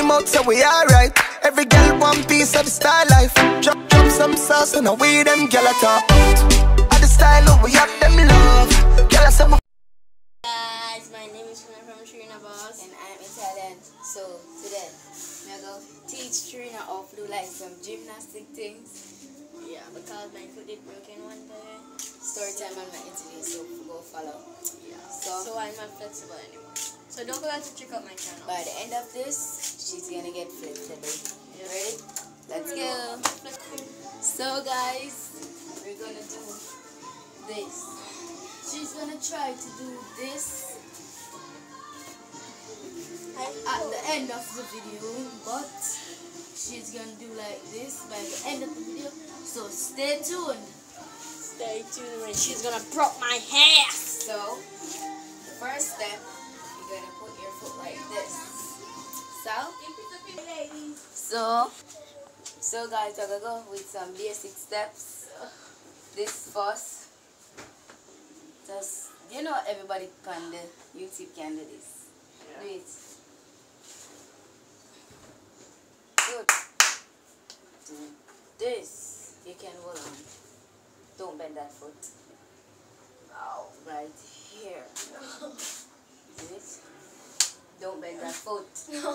them out, so we alright. Every girl one piece of the star life. Drop some sauce and away them girl at top. At the style of we have them love. Girl I say guys, my name is Trina from Trina Boss. And I'm Italian. So today I'm gonna teach Trina how to do like some gymnastic things. Yeah, because my foot is broken one day. Story time on my interview, so go follow. Yeah. So I'm not flexible anymore. So don't forget to check out my channel. By the end of this, she's gonna get flexible. You ready? Let's go. So guys, we're gonna do this. She's gonna try to do this at the end of the video, but she's gonna do like this by the end of the video. So stay tuned. Stay tuned when she's gonna drop my hair. So the first step, you're gonna put your foot like this. So guys, we're gonna go with some basic steps. This first, just everybody can do. YouTube can do this. Yeah. Do it. Good. Do this. You can hold on. Don't bend that foot. Oh, right here. Do it. Don't bend that foot.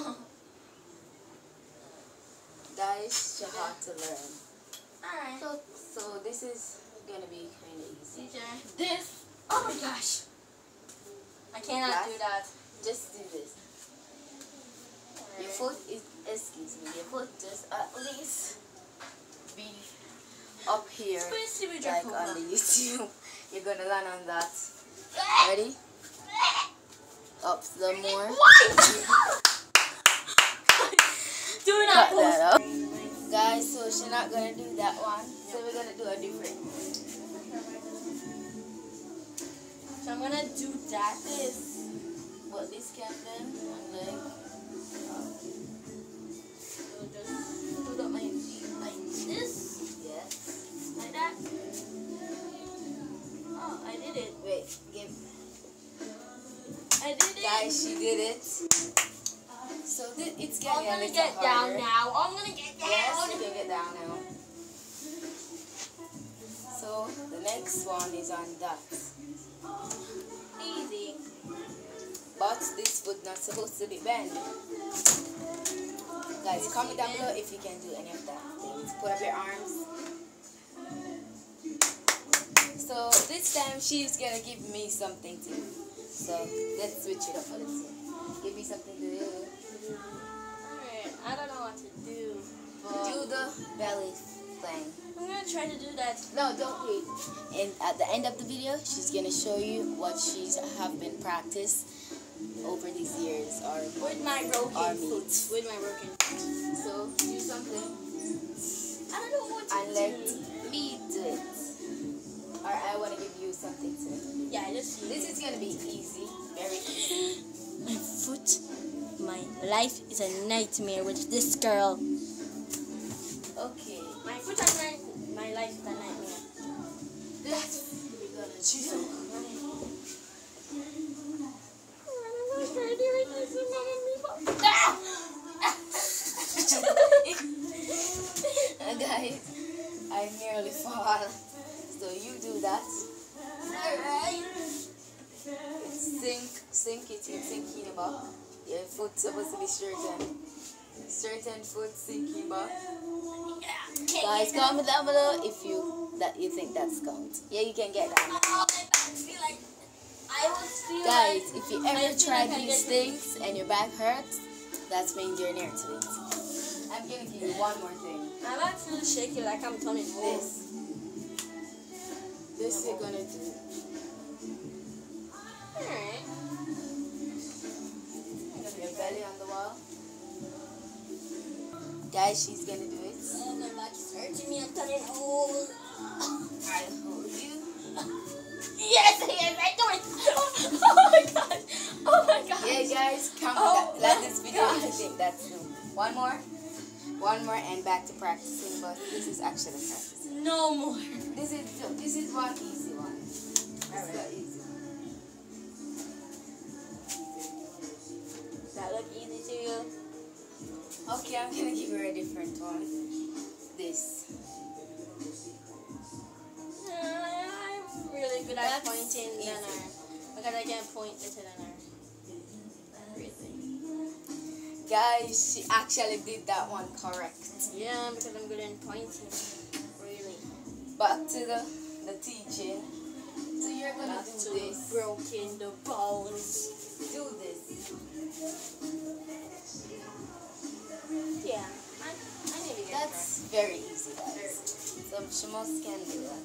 Guys, you have to learn. Alright. So this is gonna be kind of easy. Teacher, this. Oh my gosh. I cannot do that. Just do this. Your foot is, excuse me, your foot just at least be up here, like on the YouTube. You're gonna land on that. Ready? Up some more. Do not Cut that up. Guys, so she's not gonna do that one. So we're gonna do a different one. So I'm gonna do that. But this can then one leg. So just put up my feet like this. Yes. Like that. Oh, I did it. Wait, give. I did it. Guys, she did it. So it's I'm getting a gonna little get down harder. now. I'm gonna get down. Yes, you can get down now. So the next one is on that. Easy. But this foot not supposed to be bent. Guys, comment down below if you can do any of that things. Put up your arms. So this time she's gonna give me something to do. So let's switch it up a little. Give me something to do. Alright, I don't know what to do. But Do the belly thing. I'm gonna try to do that. No, don't wait. And at the end of the video, she's gonna show you what she's have been practiced over these years, or With my broken foot. meat. With my broken foot. So do something I don't know what to and do. let me do it. Or I want to give you something to. Yeah, just This is gonna be easy, very easy. my foot. My life is a nightmare with this girl. Okay, My foot and my life is a nightmare. that's what we're gonna do. Guys, I nearly fall. So you do that. Alright. Sink it, you sinking about. Your foot's supposed to be straightened. Straightened foot sinking back. Guys, comment down below if you think that's count. Yeah, you can get that. Guys, if you ever try these things and your back hurts, that's means you're near to it. I'm gonna give you one more thing. My back feels shaky like I'm turning home. This you're gonna do. Alright. Your belly on the wall. Guys, she's gonna do it. Oh, my back is hurting me. I'm turning old. I'll hold you. Yes, I do it. Oh my god. Oh my god. Yeah, guys, like this video if you think that's new. One more, and back to practicing. But this is actually practicing. No more. This is one easy one. Alright. Easy. That look easy to you? Okay, I'm gonna give her a different one. This. I'm really good at That's pointing than easy. her. Because I can point better than her. Guys, she actually did that one correct. Yeah, because I'm good at pointing. Really. Back to the teaching. So you're gonna Back do to this. broken the bones. Do this. Yeah, I need to get That's very easy, guys. So she must can do that.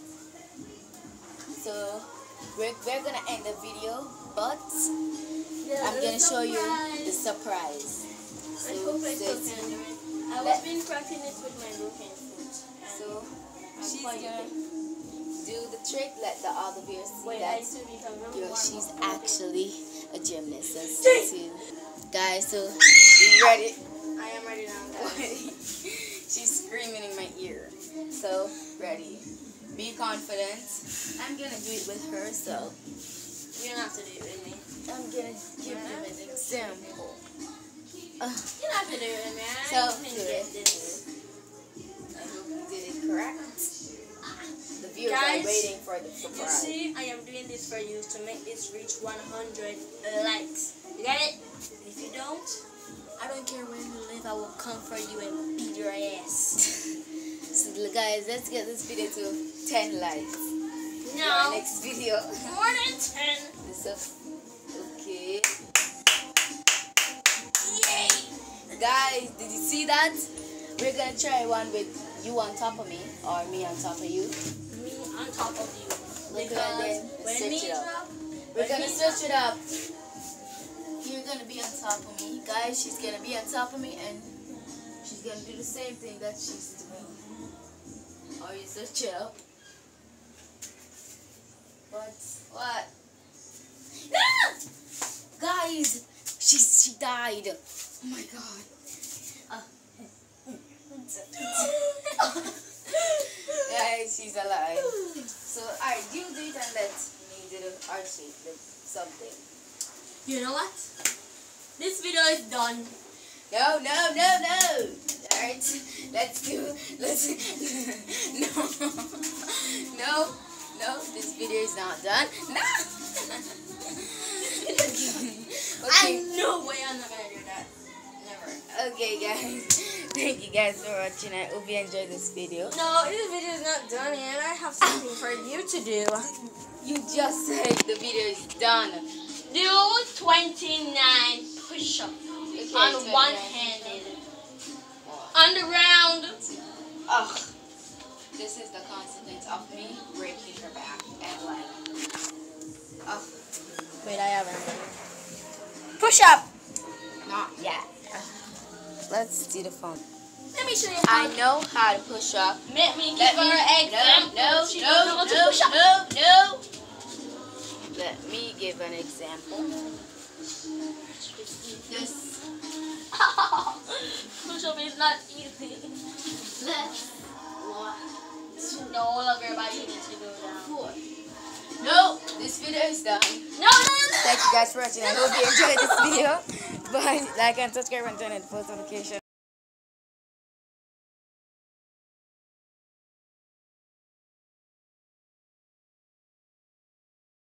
So we're gonna end the video, but I'm gonna show you the surprise. I hope I still can do it. I was been practicing this with my broken foot. So she's gonna do the trick. Let the other viewers see Wait, that I still become very warm. she's actually a gymnast. So stay tuned. Guys, so you ready? I am ready now, guys. She's screaming in my ear. So ready. Be confident. I'm gonna do it with her, so You don't have to do it with me. I'm gonna give them an example. You don't have to do it with me. So, I can do get it. this. I hope you did it correct. The viewers Guys, are waiting for the You surprise. see, I am doing this for you to make this reach 100 likes. You get it? If you don't, I don't care where you live. I will come for you and beat your ass. So guys, let's get this video to 10 likes. No, Our next video. more than 10. So, okay. Yay! Guys, did you see that? We're gonna try one with you on top of me or me on top of you. Me on top of you. We're Because gonna then when switch me it up. drop, We're gonna switch it up. You're gonna be on top of me, guys. She's gonna be on top of me, and she's gonna do the same thing that she's doing. Or you switch it up. What? Ah! Guys, she died. Oh my god. Guys, she's alive. So, alright, you do it and let me do the art shape, something. you know what? This video is done. No. Alright, no, this video is not done. No. Okay. No way I'm not gonna do that. Never. Okay, guys. Thank you guys for watching. I hope you enjoyed this video. No, this video is not done yet. I have something for you to do. You just said the video is done. Do 29 push-ups Okay, on 29. one-handed. On the round. Ugh. This is the consequence of me breaking her back and like. Ugh. Wait, I haven't. Push-up. Not yet. Let's do the phone. Let me show you I how. know how to push up. Let me give her an example. No. She doesn't know how to push up. Let me give an example. This. Push-up is not easy. Left. No, look, everybody needs to go down. 4. No, this video is done. No. Thank you guys for watching. I hope you enjoyed this video. Bye. Like and subscribe and turn on the post notification.